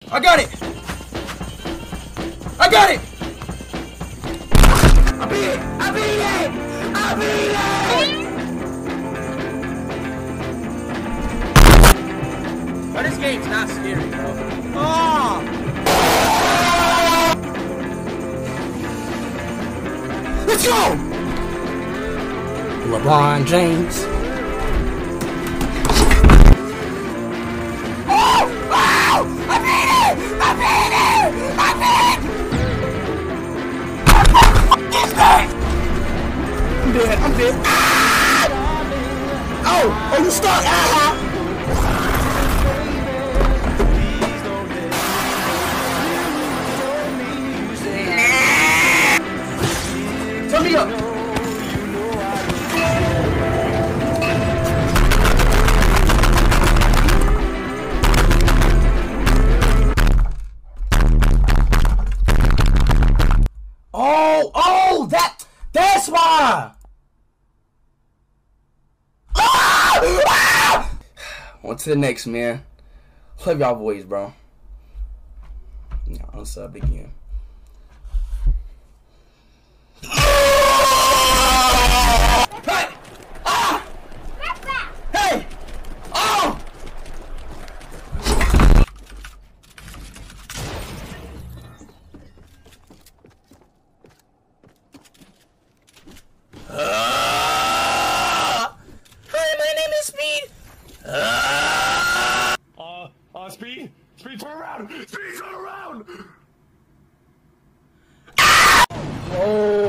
I got it! I got it! I beat it! I beat it! I beat it! But this game's not scary, bro. Oh! Let's go! LeBron James. I'm dead. I'm dead. Ah! Oh! Oh, you stuck! Ah! Turn me up! Oh! That's why! On to the next, man. Love y'all boys, bro. Yeah, unsub again. Hey! Ah! Hey! Oh! Hi, my name is Speed. Speed? Speed, turn around! Speed, turn around! Oh.